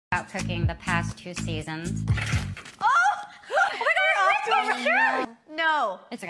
about cooking the past 2 seasons. Oh! Oh my God, you're off to a No. It's okay.